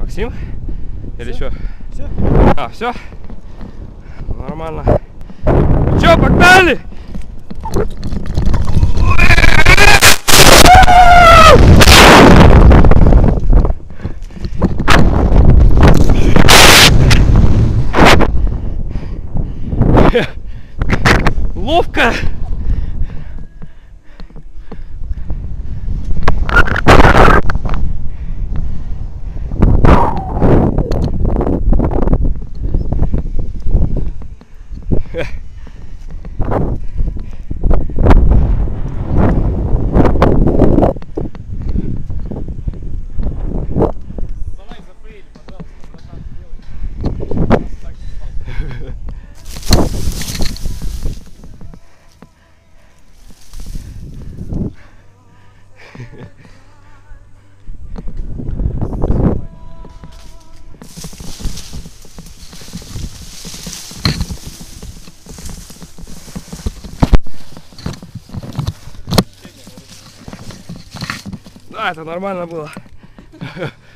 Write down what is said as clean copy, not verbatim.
Максим? Или что? Все? А, все? Нормально. Че, погнали! Ловко! Да, это нормально было.